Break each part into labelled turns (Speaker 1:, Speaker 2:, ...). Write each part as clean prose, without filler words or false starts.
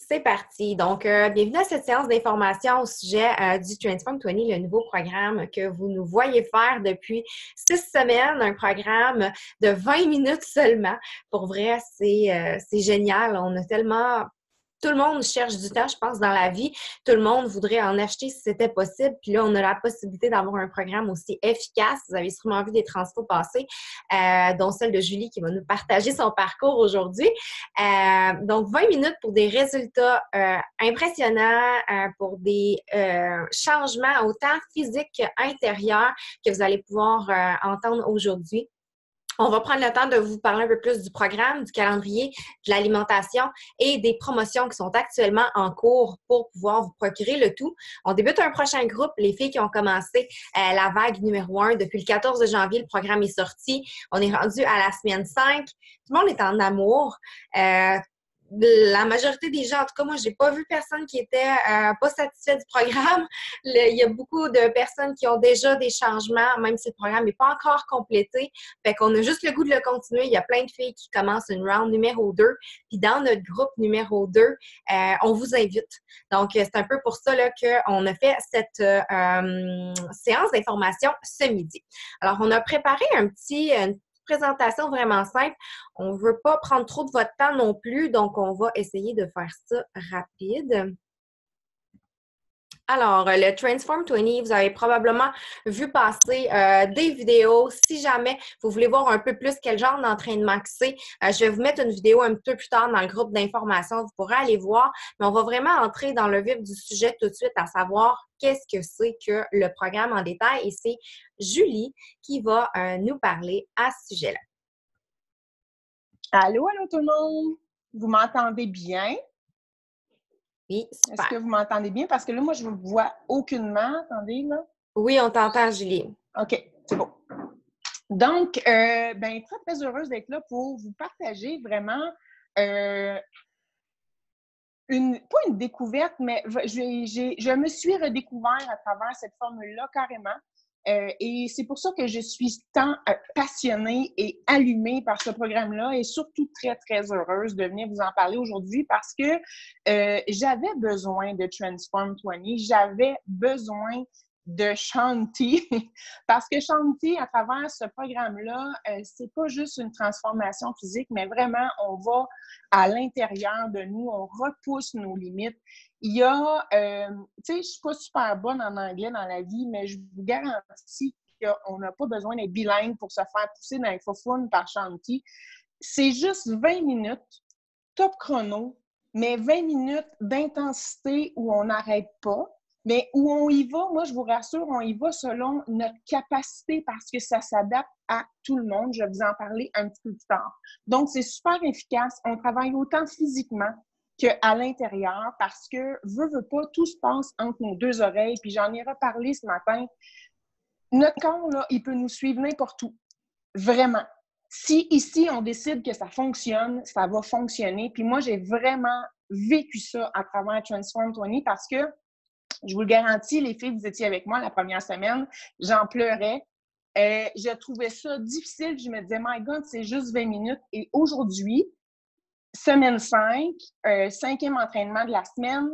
Speaker 1: C'est parti. Donc, bienvenue à cette séance d'information au sujet du Transform 20, le nouveau programme que vous nous voyez faire depuis 6 semaines, un programme de 20 minutes seulement. Pour vrai, c'est génial. On a tellement... Tout le monde cherche du temps, je pense, dans la vie. Tout le monde voudrait en acheter si c'était possible. Puis là, on a la possibilité d'avoir un programme aussi efficace. Vous avez sûrement vu des transfos passer, dont celle de Julie qui va nous partager son parcours aujourd'hui. Donc, 20 minutes pour des résultats impressionnants, pour des changements autant physiques qu'intérieurs que vous allez pouvoir entendre aujourd'hui. On va prendre le temps de vous parler un peu plus du programme, du calendrier, de l'alimentation et des promotions qui sont actuellement en cours pour pouvoir vous procurer le tout. On débute un prochain groupe, les filles qui ont commencé la vague numéro 1 depuis le 14 janvier. Le programme est sorti. On est rendu à la semaine 5. Tout le monde est en amour. La majorité des gens, en tout cas, moi, j'ai pas vu personne qui était pas satisfait du programme. Il y a beaucoup de personnes qui ont déjà des changements, même si le programme n'est pas encore complété. Fait qu'on a juste le goût de le continuer. Il y a plein de filles qui commencent une round numéro 2. Puis dans notre groupe numéro 2, on vous invite. Donc, c'est un peu pour ça là, qu'on a fait cette séance d'information ce midi. Alors, on a préparé une présentation vraiment simple. On ne veut pas prendre trop de votre temps non plus, donc on va essayer de faire ça rapide. Alors, le Transform 20, vous avez probablement vu passer des vidéos. Si jamais vous voulez voir un peu plus quel genre d'entraînement que c'est, je vais vous mettre une vidéo un peu plus tard dans le groupe d'information. Vous pourrez aller voir, mais on va vraiment entrer dans le vif du sujet tout de suite, à savoir qu'est-ce que c'est que le programme en détail. Et c'est Julie qui va nous parler à ce sujet-là.
Speaker 2: Allô, allô tout le monde! Vous m'entendez bien?
Speaker 1: Oui, super.
Speaker 2: Est-ce que vous m'entendez bien? Parce que là, moi, je ne vous vois aucunement. Attendez, là.
Speaker 1: Oui, on t'entend, Julie.
Speaker 2: OK, c'est bon. Donc, très, très heureuse d'être là pour vous partager vraiment pas une découverte, mais je me suis redécouvert à travers cette formule-là carrément. Et c'est pour ça que je suis tant passionnée et allumée par ce programme-là et surtout très, très heureuse de venir vous en parler aujourd'hui parce que j'avais besoin de Transform 20, j'avais besoin de Shanti parce que Shanti, à travers ce programme-là, c'est pas juste une transformation physique, mais vraiment, on va à l'intérieur de nous, on repousse nos limites. Il y a, tu sais, je suis pas super bonne en anglais dans la vie, mais je vous garantis qu'on n'a pas besoin d'être bilingue pour se faire pousser dans les faufounes par Shanti. C'est juste 20 minutes, top chrono, mais 20 minutes d'intensité où on n'arrête pas, mais où on y va, moi je vous rassure, on y va selon notre capacité parce que ça s'adapte à tout le monde. Je vais vous en parler un petit peu plus tard. Donc, c'est super efficace. On travaille autant physiquement qu'à l'intérieur parce que, veut pas, tout se passe entre nos deux oreilles. Puis j'en ai reparlé ce matin. Notre corps, là, il peut nous suivre n'importe où. Vraiment. Si ici, on décide que ça fonctionne, ça va fonctionner. Puis moi, j'ai vraiment vécu ça à travers Transform 20 parce que, je vous le garantis, les filles, vous étiez avec moi la première semaine, j'en pleurais. Je trouvais ça difficile. Je me disais, my God, c'est juste 20 minutes. Et aujourd'hui, semaine 5, cinquième entraînement de la semaine,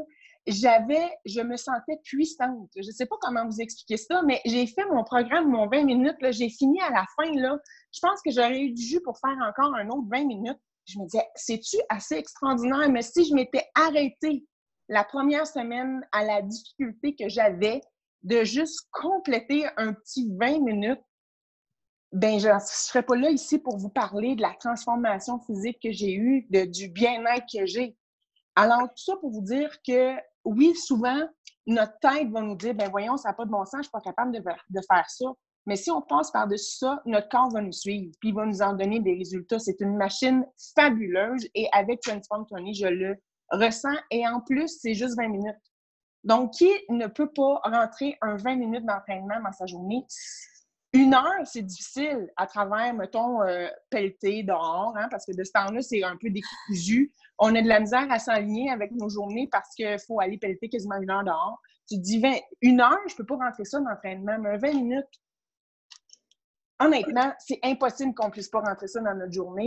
Speaker 2: je me sentais puissante. Je ne sais pas comment vous expliquer ça, mais j'ai fait mon programme, mon 20 minutes, là, j'ai fini à la fin, là. Je pense que j'aurais eu du jus pour faire encore un autre 20 minutes. Je me disais, c'est-tu assez extraordinaire? Mais si je m'étais arrêtée la première semaine à la difficulté que j'avais de juste compléter un petit 20 minutes, ben je ne serais pas là ici pour vous parler de la transformation physique que j'ai eue, du bien-être que j'ai. Alors, tout ça pour vous dire que, oui, souvent, notre tête va nous dire, ben voyons, ça n'a pas de bon sens, je ne suis pas capable de faire ça. Mais si on passe par-dessus ça, notre corps va nous suivre, puis il va nous en donner des résultats. C'est une machine fabuleuse et avec Transform 20, je le ressens. Et en plus, c'est juste 20 minutes. Donc, qui ne peut pas rentrer un 20 minutes d'entraînement dans sa journée? 1 heure, c'est difficile à travers, mettons, pelleter dehors, hein, parce que de ce temps-là, c'est un peu décousu. On a de la misère à s'aligner avec nos journées parce qu'il faut aller pelleter quasiment 1 heure dehors. Tu te dis, 1 heure, je ne peux pas rentrer ça dans l'entraînement, mais 20 minutes, honnêtement, c'est impossible qu'on ne puisse pas rentrer ça dans notre journée.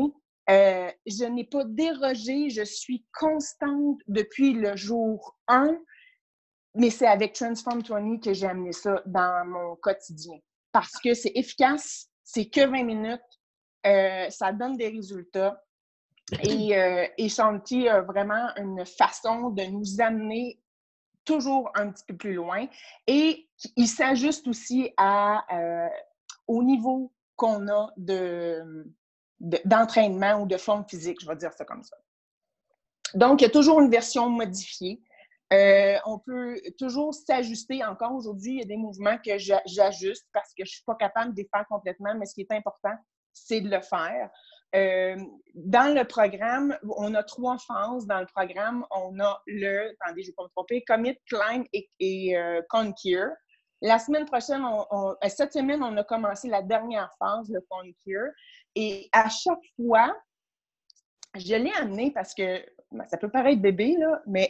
Speaker 2: Je n'ai pas dérogé, je suis constante depuis le jour 1, mais c'est avec Transform 20 que j'ai amené ça dans mon quotidien. Parce que c'est efficace, c'est que 20 minutes, ça donne des résultats. Et Shanti a vraiment une façon de nous amener toujours un petit peu plus loin. Et il s'ajuste aussi au niveau qu'on a d'entraînement ou de forme physique, je vais dire ça comme ça. Donc, il y a toujours une version modifiée. On peut toujours s'ajuster. Encore aujourd'hui, il y a des mouvements que j'ajuste parce que je ne suis pas capable de les faire complètement, mais ce qui est important, c'est de le faire. Dans le programme, on a 3 phases. Dans le programme, on a attendez, je ne vais pas me tromper, Commit, Climb et Conquer. La semaine prochaine, cette semaine, on a commencé la dernière phase, le Conquer. Et à chaque fois, je l'ai amené parce que ça peut paraître bébé, là, mais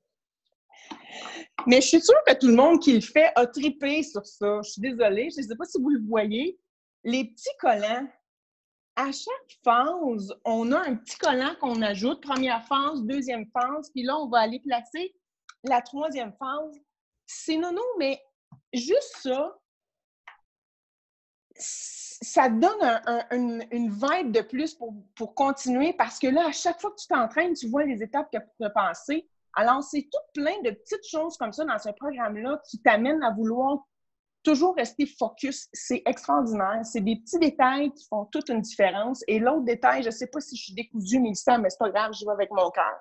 Speaker 2: je suis sûre que tout le monde qui le fait a trippé sur ça. Je suis désolée, je ne sais pas si vous le voyez. Les petits collants. À chaque phase, on a un petit collant qu'on ajoute. Première phase, deuxième phase, puis là, on va aller placer la 3e phase. C'est nono, mais juste ça donne une vibe de plus pour continuer parce que là, à chaque fois que tu t'entraînes, tu vois les étapes que tu as passées. Alors, c'est tout plein de petites choses comme ça dans ce programme-là qui t'amènent à vouloir toujours rester focus. C'est extraordinaire. C'est des petits détails qui font toute une différence. Et l'autre détail, je ne sais pas si je suis décousue, Mélissa, mais c'est pas grave, je vais avec mon cœur.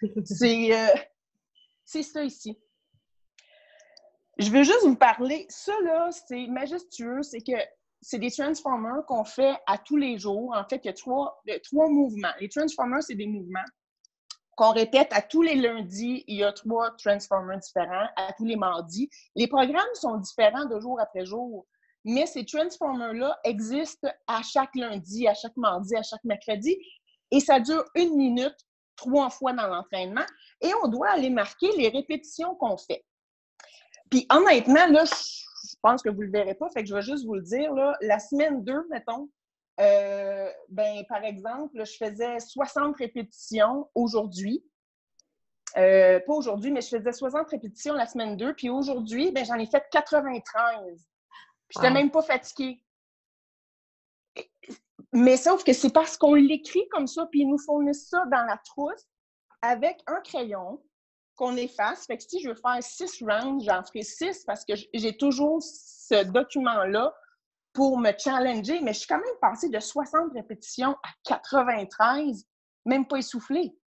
Speaker 2: C'est ça ici. Je veux juste vous parler. Ça, là, c'est majestueux. C'est que c'est des transformers qu'on fait à tous les jours. En fait, il y a trois mouvements. Les transformers, c'est des mouvements qu'on répète à tous les lundis. Il y a 3 transformers différents à tous les mardis. Les programmes sont différents de jour après jour, mais ces transformers-là existent à chaque lundi, à chaque mardi, à chaque mercredi, et ça dure 1 minute 3 fois dans l'entraînement, et on doit aller marquer les répétitions qu'on fait. Puis honnêtement, là, je pense que vous ne le verrez pas, fait que je vais juste vous le dire, là, la semaine 2, mettons, par exemple, je faisais 60 répétitions aujourd'hui. Pas aujourd'hui, mais je faisais 60 répétitions la semaine 2. Puis aujourd'hui, j'en ai fait 93. Puis je n'étais même pas fatiguée. Mais sauf que c'est parce qu'on l'écrit comme ça, puis ils nous fournissent ça dans la trousse avec un crayon qu'on efface. Fait que si je veux faire 6 rounds, j'en ferai 6 parce que j'ai toujours ce document-là pour me challenger, mais je suis quand même passée de 60 répétitions à 93, même pas essoufflée.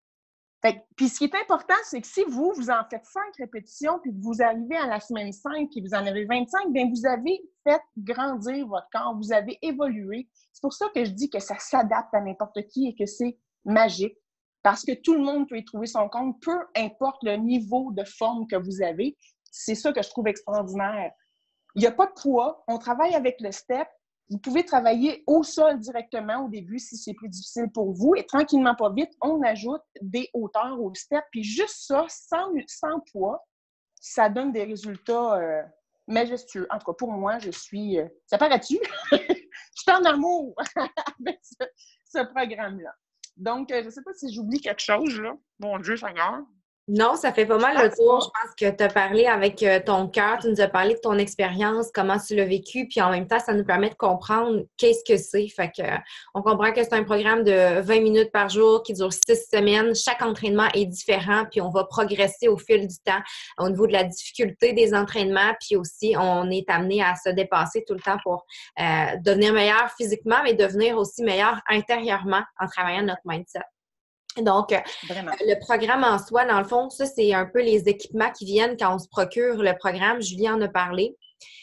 Speaker 2: Puis ce qui est important, c'est que si vous en faites 5 répétitions, puis que vous arrivez à la semaine 5, puis vous en avez 25, bien vous avez fait grandir votre corps, vous avez évolué. C'est pour ça que je dis que ça s'adapte à n'importe qui et que c'est magique, parce que tout le monde peut y trouver son compte, peu importe le niveau de forme que vous avez. C'est ça que je trouve extraordinaire. Il n'y a pas de poids. On travaille avec le step. Vous pouvez travailler au sol directement au début si c'est plus difficile pour vous. Et tranquillement, pas vite, on ajoute des hauteurs au step. Puis juste ça, sans poids, ça donne des résultats majestueux. En tout cas, pour moi, je suis... ça paraît-tu? Je suis en amour avec ce programme-là. Donc, je ne sais pas si j'oublie quelque chose, là. Mon Dieu, Seigneur.
Speaker 1: Non, ça fait pas mal le tour. Je pense que tu as parlé avec ton cœur, tu nous as parlé de ton expérience, comment tu l'as vécu, puis en même temps, ça nous permet de comprendre qu'est-ce que c'est. Fait que on comprend que c'est un programme de 20 minutes par jour qui dure 6 semaines. Chaque entraînement est différent, puis on va progresser au fil du temps au niveau de la difficulté des entraînements, puis aussi, on est amené à se dépasser tout le temps pour devenir meilleur physiquement, mais devenir aussi meilleur intérieurement en travaillant notre mindset. Donc, le programme en soi, dans le fond, ça, c'est un peu les équipements qui viennent quand on se procure le programme. Julie en a parlé.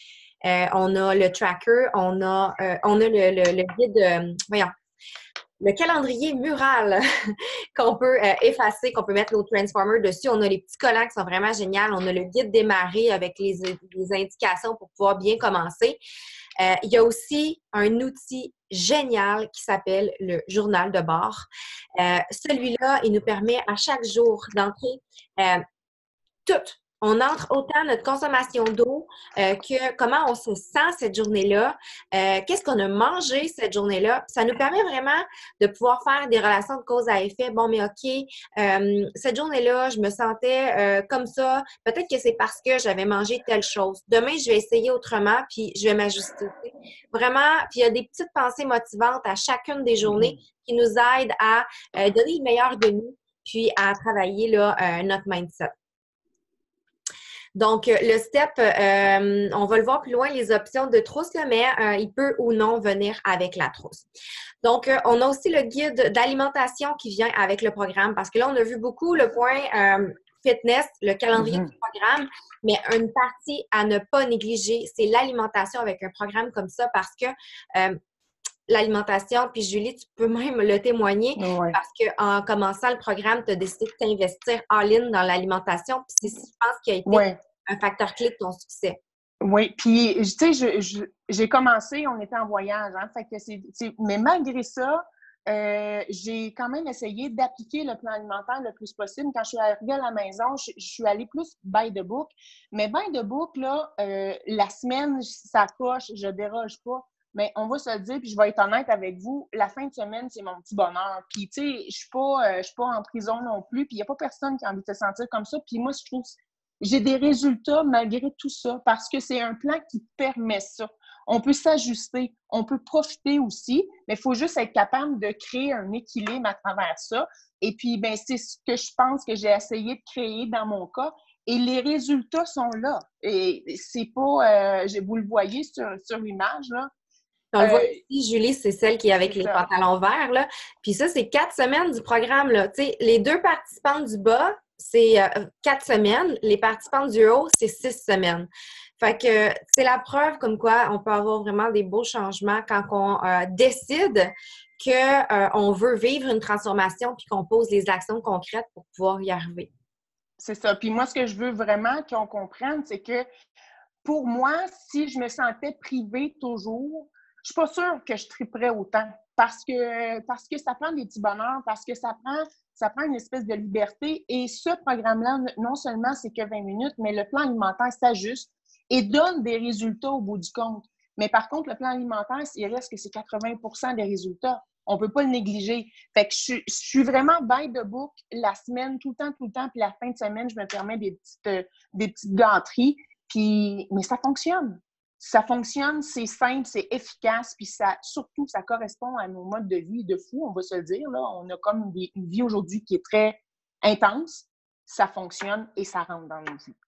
Speaker 1: On a le tracker, on a le guide, le calendrier mural qu'on peut effacer, qu'on peut mettre nos transformers dessus. On a les petits collants qui sont vraiment géniaux. On a le guide démarrer avec les indications pour pouvoir bien commencer. Il y a aussi un outil génial qui s'appelle le journal de bord. Celui-là, il nous permet à chaque jour d'entrer tout. on entre autant notre consommation d'eau que comment on se sent cette journée-là, qu'est-ce qu'on a mangé cette journée-là. Ça nous permet vraiment de pouvoir faire des relations de cause à effet. Bon, mais OK, cette journée-là, je me sentais comme ça. Peut-être que c'est parce que j'avais mangé telle chose. Demain, je vais essayer autrement, puis je vais m'ajuster. Vraiment, puis il y a des petites pensées motivantes à chacune des journées qui nous aident à donner le meilleur de nous, puis à travailler là, notre mindset. Donc, le step, on va le voir plus loin, les options de trousse, là, mais il peut ou non venir avec la trousse. Donc, on a aussi le guide d'alimentation qui vient avec le programme parce que là, on a vu beaucoup le point fitness, le calendrier du programme, mais une partie à ne pas négliger, c'est l'alimentation avec un programme comme ça parce que l'alimentation, puis Julie, tu peux même le témoigner parce qu'en commençant le programme, tu as décidé de t'investir all-in dans l'alimentation, puis c'est, je pense, qui a été un facteur clé de ton succès.
Speaker 2: Oui, puis tu sais, j'ai commencé, on était en voyage, hein, fait que mais malgré ça, j'ai quand même essayé d'appliquer le plan alimentaire le plus possible. Quand je suis arrivée à la maison, je suis allée plus by the book, mais by the book, là, la semaine, ça coche, je déroge pas. Mais on va se le dire, puis je vais être honnête avec vous, la fin de semaine, c'est mon petit bonheur. Puis, tu sais, je suis pas en prison non plus, puis il n'y a pas personne qui a envie de se sentir comme ça. Puis moi, je trouve j'ai des résultats malgré tout ça, parce que c'est un plan qui permet ça. On peut s'ajuster, on peut profiter aussi, mais il faut juste être capable de créer un équilibre à travers ça. Et puis, ben c'est ce que je pense que j'ai essayé de créer dans mon cas. Et les résultats sont là. Et c'est pas... vous le voyez sur l'image, là.
Speaker 1: On le voit ici, Julie, c'est celle qui est avec les pantalons verts, là. Puis ça, c'est 4 semaines du programme, là. Tu sais, les 2 participants du bas, c'est 4 semames. Les participants du haut, c'est 6 semaines. Fait que c'est la preuve comme quoi on peut avoir vraiment des beaux changements quand on décide qu'on veut vivre une transformation puis qu'on pose les actions concrètes pour pouvoir y arriver.
Speaker 2: C'est ça. Puis moi, ce que je veux vraiment qu'on comprenne, c'est que pour moi, si je me sentais privée toujours, je suis pas sûre que je triperais autant parce que ça prend des petits bonheurs, parce que ça prend une espèce de liberté. Et ce programme-là, non seulement c'est que 20 minutes, mais le plan alimentaire s'ajuste et donne des résultats au bout du compte. Mais par contre, le plan alimentaire, il reste que c'est 80% des résultats. On ne peut pas le négliger. Fait que je suis vraiment by the book la semaine, tout le temps, puis la fin de semaine, je me permets des petites gâteries. Mais ça fonctionne. Ça fonctionne, c'est simple, c'est efficace, puis surtout, ça correspond à nos modes de vie de fou, on va se le dire. Là. On a comme une vie aujourd'hui qui est très intense. Ça fonctionne et ça rentre dans nos vies.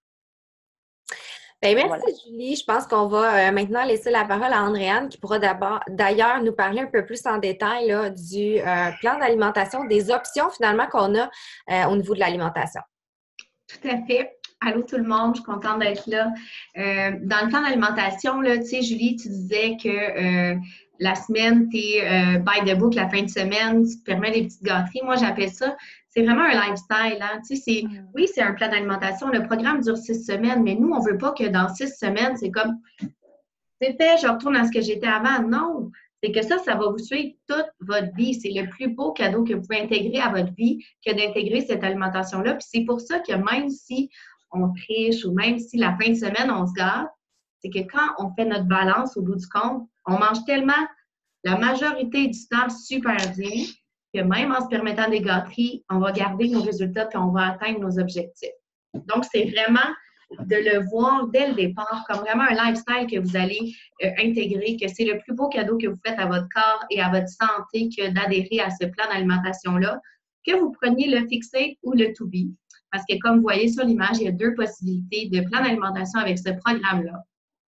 Speaker 1: Bien, merci, Julie. Je pense qu'on va maintenant laisser la parole à Andréane qui pourra d'ailleurs nous parler un peu plus en détail là, du plan d'alimentation, des options finalement qu'on a au niveau de l'alimentation.
Speaker 3: Tout à fait. Allô tout le monde, je suis contente d'être là. Dans le plan d'alimentation, tu sais, Julie, tu disais que la semaine, tu es by the book, la fin de semaine, tu te permets des petites gâteries. Moi, j'appelle ça, c'est vraiment un lifestyle. Hein? Tu sais, oui, c'est un plan d'alimentation. Le programme dure 6 semaines, mais nous, on ne veut pas que dans 6 semaines, c'est comme, c'est fait, je retourne à ce que j'étais avant. Non, c'est que ça va vous suivre toute votre vie. C'est le plus beau cadeau que vous pouvez intégrer à votre vie que d'intégrer cette alimentation-là. Puis c'est pour ça que même si on triche ou même si la fin de semaine, on se gâte, c'est que quand on fait notre balance au bout du compte, on mange tellement la majorité du temps super bien que même en se permettant des gâteries, on va garder nos résultats et on va atteindre nos objectifs. Donc, c'est vraiment de le voir dès le départ comme vraiment un lifestyle que vous allez intégrer, que c'est le plus beau cadeau que vous faites à votre corps et à votre santé que d'adhérer à ce plan d'alimentation-là, que vous preniez le Fixate ou le To Be. Parce que comme vous voyez sur l'image, il y a 2 possibilités de plan d'alimentation avec ce programme-là.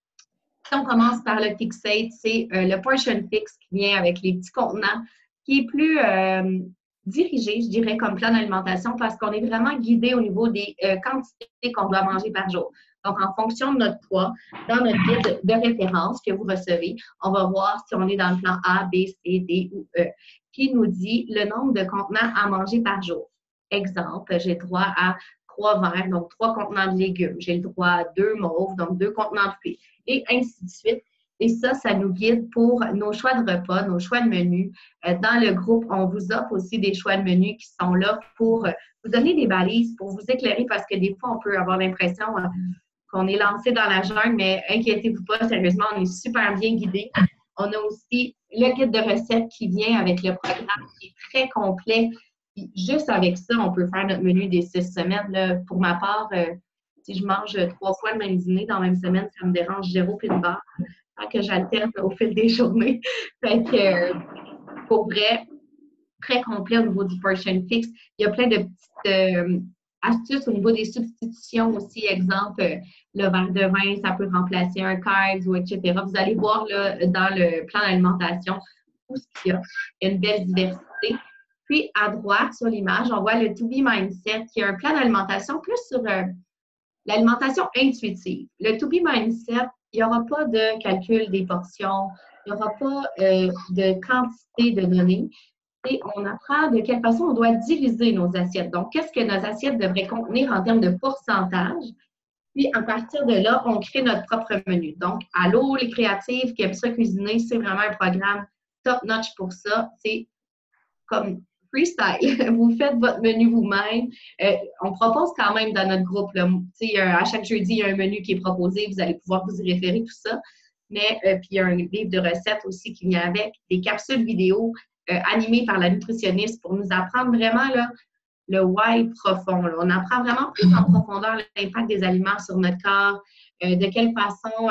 Speaker 3: Si on commence par le Fixate, c'est le Portion Fix qui vient avec les petits contenants, qui est plus dirigé, je dirais, comme plan d'alimentation parce qu'on est vraiment guidé au niveau des quantités qu'on doit manger par jour. Donc, en fonction de notre poids, dans notre guide de référence que vous recevez, on va voir si on est dans le plan A, B, C, D ou E, qui nous dit le nombre de contenants à manger par jour. Exemple, j'ai droit à 3 verres, donc 3 contenants de légumes. J'ai le droit à 2 mauves, donc 2 contenants de fruits, et ainsi de suite. Et ça nous guide pour nos choix de repas, nos choix de menus. Dans le groupe, on vous offre aussi des choix de menus qui sont là pour vous donner des balises pour vous éclairer parce que des fois, on peut avoir l'impression qu'on est lancé dans la jungle, mais inquiétez-vous pas, sérieusement, on est super bien guidé. On a aussi le guide de recettes qui vient avec le programme qui est très complet. Puis juste avec ça, on peut faire notre menu des 6 semaines. Là. Pour ma part, si je mange 3 fois le même dîner dans la même semaine, ça me dérange 0 puis une barre. Tant que j'alterne au fil des journées. Fait que, pour vrai, très complet au niveau du portion fix. Il y a plein de petites astuces au niveau des substitutions aussi. Exemple, le verre de vin, ça peut remplacer un carbs ou etc. Vous allez voir là, dans le plan d'alimentation tout ce qu'il y a. Il y a une belle diversité. Puis, à droite, sur l'image, on voit le To Be Mindset, qui est un plan d'alimentation plus sur l'alimentation intuitive. Le To Be Mindset, il n'y aura pas de calcul des portions, il n'y aura pas de quantité de données. Et on apprend de quelle façon on doit diviser nos assiettes. Donc, qu'est-ce que nos assiettes devraient contenir en termes de pourcentage? Puis, à partir de là, on crée notre propre menu. Donc, allô, les créatives qui aiment ça cuisiner, c'est vraiment un programme top-notch pour ça. C'est comme freestyle. Vous faites votre menu vous-même. On propose quand même dans notre groupe, là, à chaque jeudi, il y a un menu qui est proposé. Vous allez pouvoir vous y référer, tout ça. Mais, puis, il y a un livre de recettes aussi qui vient avec, des capsules vidéo animées par la nutritionniste pour nous apprendre vraiment là, le why profond. Là. On apprend vraiment plus en profondeur l'impact des aliments sur notre corps, de quelle façon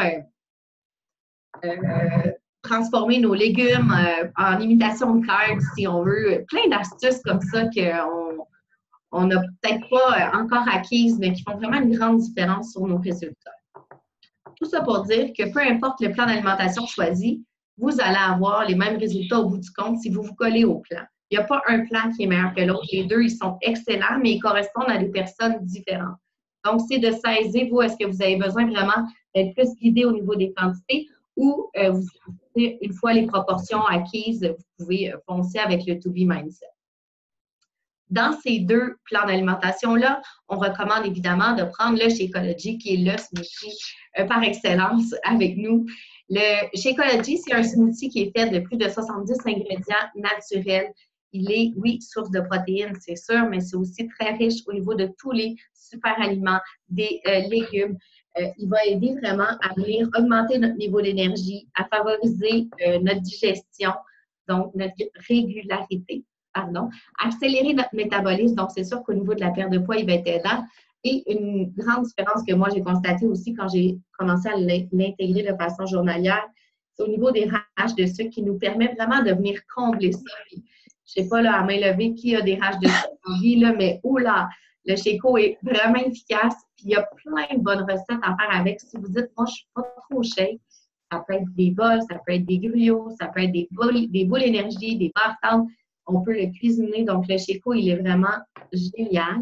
Speaker 3: transformer nos légumes en imitation de carbs, si on veut. Plein d'astuces comme ça qu'on n'a peut-être pas encore acquises, mais qui font vraiment une grande différence sur nos résultats. Tout ça pour dire que peu importe le plan d'alimentation choisi, vous allez avoir les mêmes résultats au bout du compte si vous vous collez au plan. Il n'y a pas un plan qui est meilleur que l'autre. Les deux, ils sont excellents, mais ils correspondent à des personnes différentes. Donc, c'est de saisir, vous, est-ce que vous avez besoin vraiment d'être plus guidé au niveau des quantités ou une fois les proportions acquises, vous pouvez foncer avec le To Be Mindset. Dans ces deux plans d'alimentation-là, on recommande évidemment de prendre le Shakeology, qui est le smoothie par excellence avec nous. Le Shakeology, c'est un smoothie qui est fait de plus de 70 ingrédients naturels. Il est, oui, source de protéines, c'est sûr, mais c'est aussi très riche au niveau de tous les super aliments, des légumes. Il va aider vraiment à venir augmenter notre niveau d'énergie, à favoriser notre digestion, donc notre régularité. Accélérer notre métabolisme. Donc, c'est sûr qu'au niveau de la perte de poids, il va être aidant. Et une grande différence que moi, j'ai constatée aussi quand j'ai commencé à l'intégrer de façon journalière, c'est au niveau des râches de sucre qui nous permet vraiment de venir combler ça. Puis, je ne sais pas, là, à main levée, qui a des râches de sucre en vie, là, mais oula, le Shako est vraiment efficace. Puis, il y a plein de bonnes recettes à faire avec. Si vous dites, moi, je ne suis pas trop shake, ça peut être des bols, ça peut être des gruyos, ça peut être des boules énergie, des barres tendres. On peut le cuisiner. Donc, le Shako, il est vraiment génial.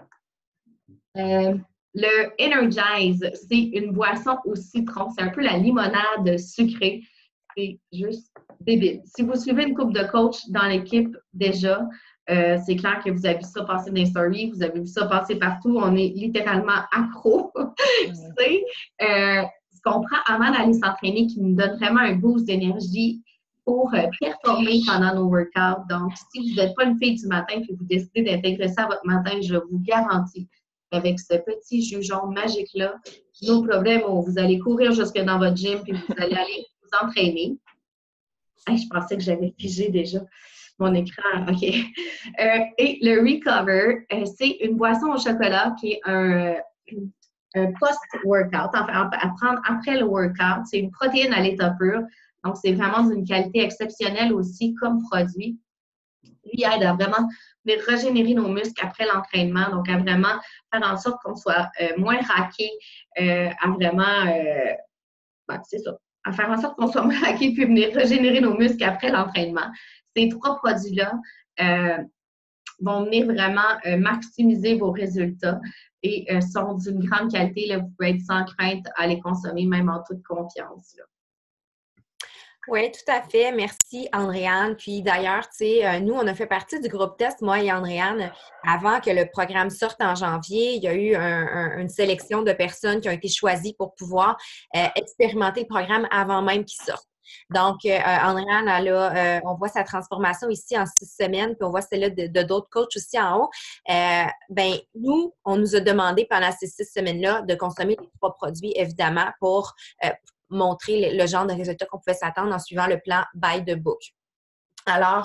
Speaker 3: Le Energize, c'est une boisson au citron. C'est un peu la limonade sucrée. C'est juste débile. Si vous suivez une couple de coachs dans l'équipe déjà, c'est clair que vous avez vu ça passer dans les stories, vous avez vu ça passer partout. On est littéralement accro. C'est ce qu'on prend avant d'aller s'entraîner qui nous donne vraiment un boost d'énergie pour performer pendant nos workouts. Donc, si vous n'êtes pas une fille du matin et que vous décidez d'intégrer ça à votre matin, je vous garantis, avec ce petit jus jaune magique-là, no problème, vous allez courir jusque dans votre gym puis vous allez aller vous entraîner. Hey, je pensais que j'avais figé déjà mon écran. OK. Et le Recover, c'est une boisson au chocolat qui est un post-workout, enfin, à prendre après le workout. C'est une protéine à l'état pur. Donc, c'est vraiment d'une qualité exceptionnelle aussi comme produit. Lui aide à vraiment régénérer nos muscles après l'entraînement, donc à vraiment faire en sorte qu'on soit moins raqué, à vraiment, c'est ça, à faire en sorte qu'on soit moins raqué puis venir régénérer nos muscles après l'entraînement. Ces trois produits-là vont venir vraiment maximiser vos résultats et sont d'une grande qualité. Là, vous pouvez être sans crainte à les consommer, même en toute confiance. Là.
Speaker 1: Oui, tout à fait. Merci, Andréane. Puis d'ailleurs, tu sais, nous, on a fait partie du groupe test, moi et Andréane, avant que le programme sorte en janvier. Il y a eu une sélection de personnes qui ont été choisies pour pouvoir expérimenter le programme avant même qu'il sorte. Donc, Andréane, on voit sa transformation ici en 6 semaines, puis on voit celle-là de d'autres coachs aussi en haut. Nous, on nous a demandé pendant ces 6 semaines-là de consommer les 3 produits, évidemment, pour montrer le genre de résultats qu'on pouvait s'attendre en suivant le plan By the Book. Alors,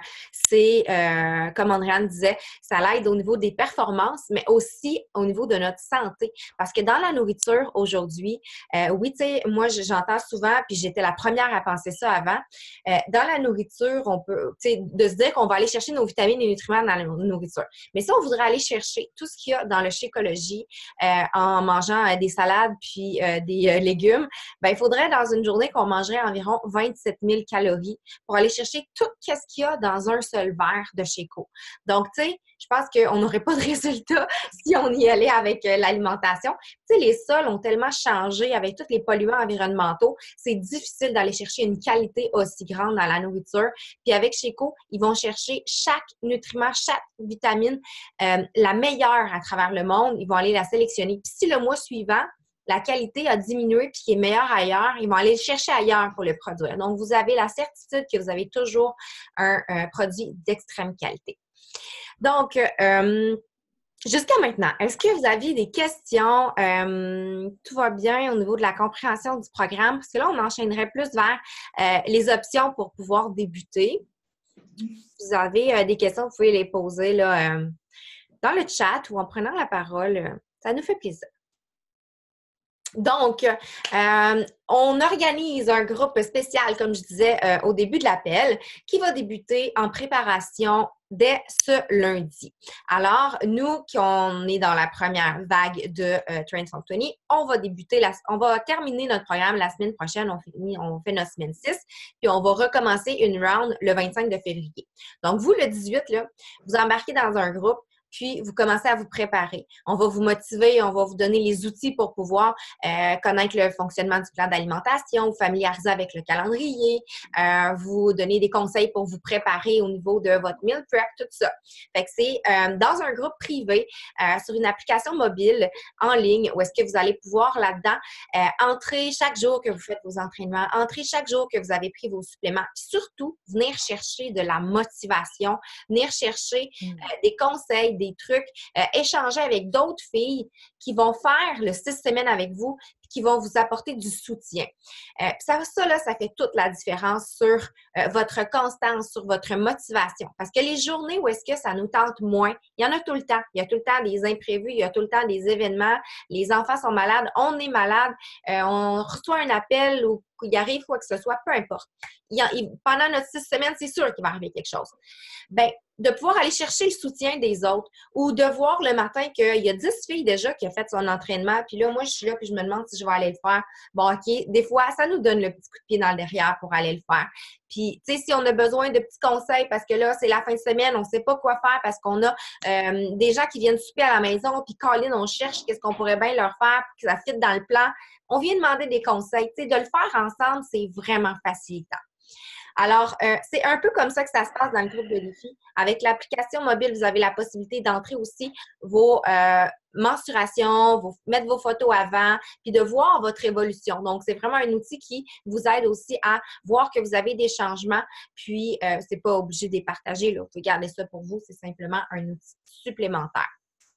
Speaker 1: comme Andréane disait, ça l'aide au niveau des performances, mais aussi au niveau de notre santé. Parce que dans la nourriture aujourd'hui, oui, tu sais, moi, j'entends souvent, puis j'étais la première à penser ça avant, dans la nourriture, on peut, tu sais, de se dire qu'on va aller chercher nos vitamines et nutriments dans la nourriture. Mais si on voudrait aller chercher tout ce qu'il y a dans le Shakeology en mangeant des salades puis des légumes, ben il faudrait dans une journée qu'on mangerait environ 27 000 calories pour aller chercher tout ce qu'il y a dans un seul verre de Shakeology. Donc, tu sais, je pense qu'on n'aurait pas de résultat si on y allait avec l'alimentation. Tu sais, les sols ont tellement changé avec tous les polluants environnementaux, c'est difficile d'aller chercher une qualité aussi grande dans la nourriture. Puis avec Shakeology, ils vont chercher chaque nutriment, chaque vitamine, la meilleure à travers le monde. Ils vont aller la sélectionner. Puis si le mois suivant, la qualité a diminué puis qui est meilleure ailleurs, ils vont aller le chercher ailleurs pour le produire. Donc, vous avez la certitude que vous avez toujours un produit d'extrême qualité. Donc, jusqu'à maintenant, est-ce que vous aviez des questions? Tout va bien au niveau de la compréhension du programme? Parce que là, on enchaînerait plus vers les options pour pouvoir débuter. Si vous avez des questions, vous pouvez les poser là, dans le chat ou en prenant la parole. Ça nous fait plaisir. Donc, on organise un groupe spécial, comme je disais au début de l'appel, qui va débuter en préparation dès ce lundi. Alors, nous qui on est dans la première vague de Transform 20, on va terminer notre programme la semaine prochaine, on fait notre semaine 6, puis on va recommencer une round le 25 de février. Donc, vous, le 18, là, vous embarquez dans un groupe, puis vous commencez à vous préparer. On va vous motiver, on va vous donner les outils pour pouvoir connaître le fonctionnement du plan d'alimentation, vous familiariser avec le calendrier, vous donner des conseils pour vous préparer au niveau de votre meal prep, tout ça. Fait que c'est dans un groupe privé, sur une application mobile en ligne, où est-ce que vous allez pouvoir là-dedans entrer chaque jour que vous faites vos entraînements, entrer chaque jour que vous avez pris vos suppléments, puis surtout venir chercher de la motivation, venir chercher des conseils, des trucs, échanger avec d'autres filles qui vont faire le 6 semaines avec vous et qui vont vous apporter du soutien. Ça, ça fait toute la différence sur votre constance, sur votre motivation. Parce que les journées où est-ce que ça nous tente moins, il y en a tout le temps. Il y a tout le temps des imprévus, il y a tout le temps des événements. Les enfants sont malades, on est malade, on reçoit un appel ou qu'il arrive quoi que ce soit, peu importe. Pendant notre 6 semaines, c'est sûr qu'il va arriver quelque chose. Bien, de pouvoir aller chercher le soutien des autres ou de voir le matin qu'il y a 10 filles déjà qui ont fait son entraînement, puis là, moi, je suis là puis je me demande si je vais aller le faire. Bon, OK, des fois, ça nous donne le petit coup de pied dans le derrière pour aller le faire. Puis, tu sais, si on a besoin de petits conseils parce que là, c'est la fin de semaine, on ne sait pas quoi faire parce qu'on a des gens qui viennent souper à la maison, puis Colin, on cherche qu'est-ce qu'on pourrait bien leur faire pour que ça fitte dans le plan. On vient demander des conseils. Tu sais, de le faire ensemble, c'est vraiment facilitant. Alors, c'est un peu comme ça que ça se passe dans le groupe de défi. Avec l'application mobile, vous avez la possibilité d'entrer aussi vos mensurations, mettre vos photos avant, puis de voir votre évolution. Donc, c'est vraiment un outil qui vous aide aussi à voir que vous avez des changements, puis c'est pas obligé de les partager, là. Vous pouvez garder ça pour vous, c'est simplement un outil supplémentaire.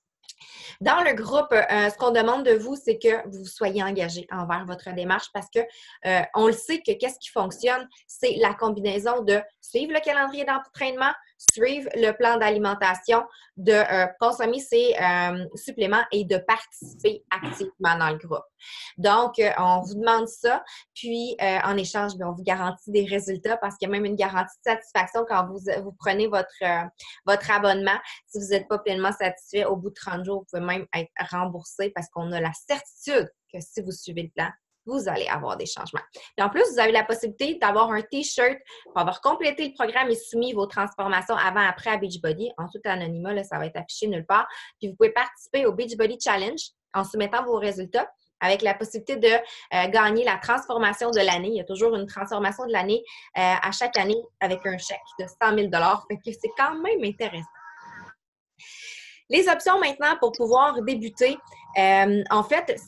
Speaker 1: Dans le groupe, ce qu'on demande de vous, c'est que vous soyez engagé envers votre démarche parce que on le sait que qu'est-ce qui fonctionne, c'est la combinaison de suivre le calendrier d'entraînement, suivre le plan d'alimentation, de consommer ces suppléments et de participer activement dans le groupe. Donc, on vous demande ça, puis en échange, bien, on vous garantit des résultats parce qu'il y a même une garantie de satisfaction quand vous prenez votre abonnement. Si vous n'êtes pas pleinement satisfait, au bout de 30 jours, vous pouvez même être remboursé parce qu'on a la certitude que si vous suivez le plan, vous allez avoir des changements. Et en plus, vous avez la possibilité d'avoir un T-shirt pour avoir complété le programme et soumis vos transformations avant-après à Beachbody. En tout anonymat, là, ça va être affiché nulle part. Puis vous pouvez participer au Beachbody Challenge en soumettant vos résultats avec la possibilité de gagner la transformation de l'année. Il y a toujours une transformation de l'année à chaque année avec un chèque de 100 000 $. Fait que c'est quand même intéressant. Les options maintenant pour pouvoir débuter, En fait,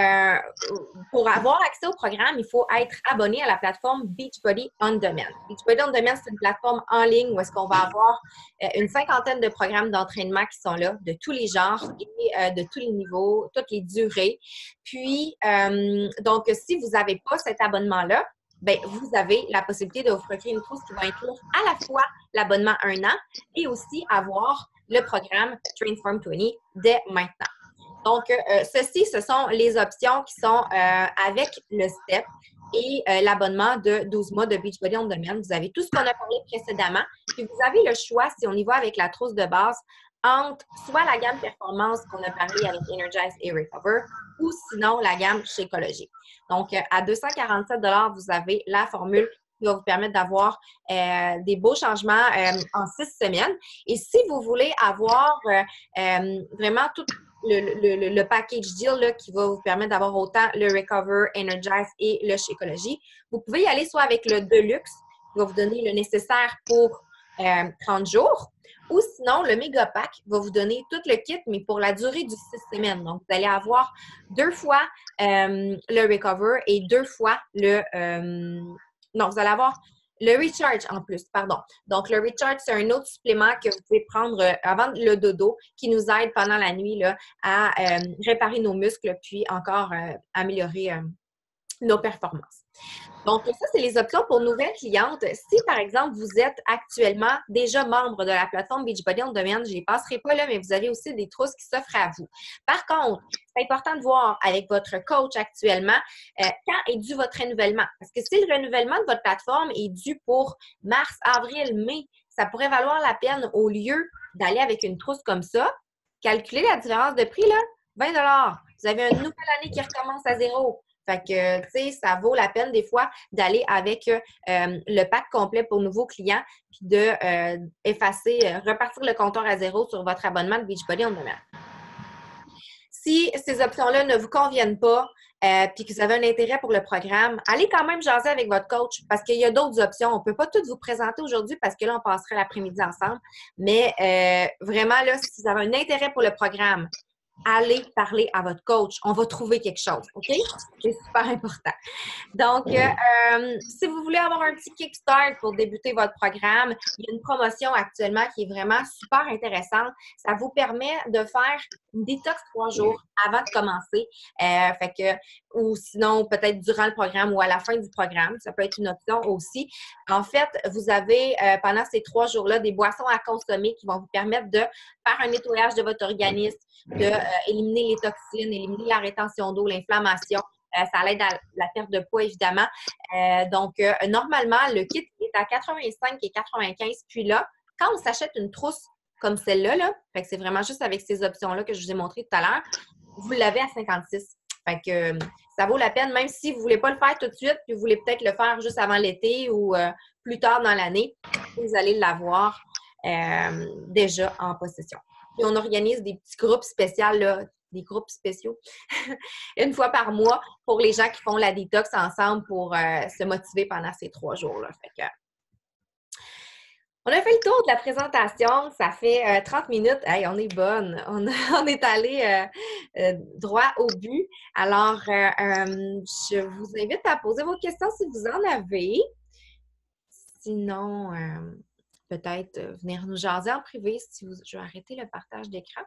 Speaker 1: pour avoir accès au programme, il faut être abonné à la plateforme Beachbody On Demand. Beachbody On Demand, c'est une plateforme en ligne où est-ce qu'on va avoir une cinquantaine de programmes d'entraînement qui sont là, de tous les genres et de tous les niveaux, toutes les durées. Puis, donc, si vous n'avez pas cet abonnement-là, bien, vous avez la possibilité de vous procurer une trousse qui va inclure à la fois l'abonnement 1 an et aussi avoir le programme Transform 20 dès maintenant. Donc, ce sont les options qui sont avec le STEP et l'abonnement de 12 mois de Beachbody On Demand. Vous avez tout ce qu'on a parlé précédemment. Puis, vous avez le choix, si on y va avec la trousse de base, entre soit la gamme performance qu'on a parlé avec Energize et Recover ou sinon la gamme Shakeology. Donc, à 247 $, vous avez la formule qui va vous permettre d'avoir des beaux changements en 6 semaines. Et si vous voulez avoir vraiment tout le package deal là, qui va vous permettre d'avoir autant le Recover, Energize et le Shakeology, vous pouvez y aller soit avec le Deluxe, qui va vous donner le nécessaire pour 30 jours, ou sinon, le Mega Pack va vous donner tout le kit, mais pour la durée du 6 semaines. Donc, vous allez avoir 2 fois le Recover et 2 fois le... non, vous allez avoir le Recharge en plus, pardon. Donc, le Recharge, c'est un autre supplément que vous pouvez prendre avant le dodo qui nous aide pendant la nuit là, à réparer nos muscles puis encore améliorer nos performances. Donc, ça, c'est les options pour nouvelles clientes. Si, par exemple, vous êtes actuellement déjà membre de la plateforme Beachbody On Demand, je ne les passerai pas là, mais vous avez aussi des trousses qui s'offrent à vous. Par contre, c'est important de voir avec votre coach actuellement quand est dû votre renouvellement. Parce que si le renouvellement de votre plateforme est dû pour mars, avril, mai, ça pourrait valoir la peine, au lieu d'aller avec une trousse comme ça, calculer la différence de prix, là, 20 $. Vous avez une nouvelle année qui recommence à zéro. Fait que, tu sais, ça vaut la peine des fois d'aller avec le pack complet pour nouveaux clients puis de repartir le compteur à zéro sur votre abonnement de Beachbody On Demand. Si ces options-là ne vous conviennent pas puis que vous avez un intérêt pour le programme, allez quand même jaser avec votre coach parce qu'il y a d'autres options. On ne peut pas toutes vous présenter aujourd'hui parce que là, on passerait l'après-midi ensemble. Mais vraiment, là, si vous avez un intérêt pour le programme, allez parler à votre coach. On va trouver quelque chose, OK? C'est super important. Donc, si vous voulez avoir un petit kickstart pour débuter votre programme, il y a une promotion actuellement qui est vraiment super intéressante. Ça vous permet de faire une détox 3 jours avant de commencer. Ou sinon, peut-être durant le programme ou à la fin du programme. Ça peut être une option aussi. En fait, vous avez pendant ces 3 jours-là des boissons à consommer qui vont vous permettre de faire un nettoyage de votre organisme, d'éliminer les toxines, éliminer la rétention d'eau, l'inflammation. Ça l'aide à la perte de poids, évidemment. Normalement, le kit est à 85 et 95. Puis là, quand on s'achète une trousse comme celle-là, fait que c'est vraiment juste avec ces options-là que je vous ai montrées tout à l'heure, vous l'avez à 56. Fait que ça vaut la peine, même si vous ne voulez pas le faire tout de suite, puis vous voulez peut-être le faire juste avant l'été ou plus tard dans l'année, vous allez l'avoir déjà en possession. Puis on organise des petits groupes spéciaux, là, des groupes spéciaux, une fois par mois pour les gens qui font la détox ensemble pour se motiver pendant ces 3 jours-là. Fait que, on a fait le tour de la présentation. Ça fait 30 minutes. Hey, on est bonne. On est allé droit au but. Alors, je vous invite à poser vos questions si vous en avez. Sinon, peut-être venir nous jaser en privé. Je vais arrêter le partage d'écran.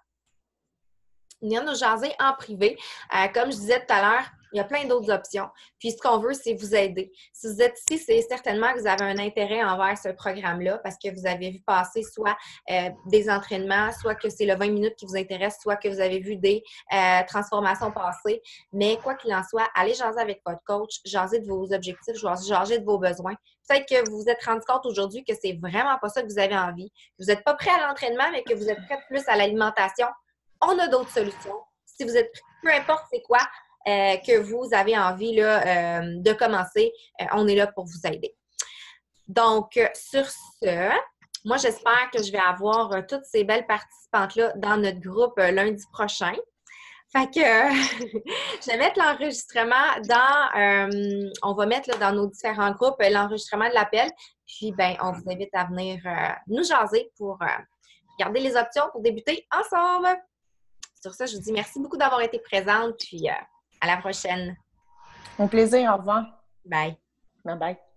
Speaker 1: Venir nous jaser en privé. Comme je disais tout à l'heure, il y a plein d'autres options. Puis, ce qu'on veut, c'est vous aider. Si vous êtes ici, c'est certainement que vous avez un intérêt envers ce programme-là parce que vous avez vu passer soit des entraînements, soit que c'est le 20 minutes qui vous intéresse, soit que vous avez vu des transformations passer. Mais quoi qu'il en soit, allez jaser avec votre coach, jaser de vos objectifs, jaser de vos besoins. Peut-être que vous vous êtes rendu compte aujourd'hui que c'est vraiment pas ça que vous avez envie, que vous n'êtes pas prêt à l'entraînement, mais que vous êtes prêt plus à l'alimentation. On a d'autres solutions. Si vous êtes, peu importe c'est quoi que vous avez envie là, de commencer, on est là pour vous aider. Donc, sur ce, moi, j'espère que je vais avoir toutes ces belles participantes-là dans notre groupe lundi prochain. Fait que je vais mettre l'enregistrement on va mettre là, dans nos différents groupes l'enregistrement de l'appel. Puis, ben, on vous invite à venir nous jaser pour regarder les options pour débuter ensemble. Sur ça, je vous dis merci beaucoup d'avoir été présente, puis à la prochaine.
Speaker 2: Mon plaisir, au revoir.
Speaker 1: Bye.
Speaker 2: Bye bye.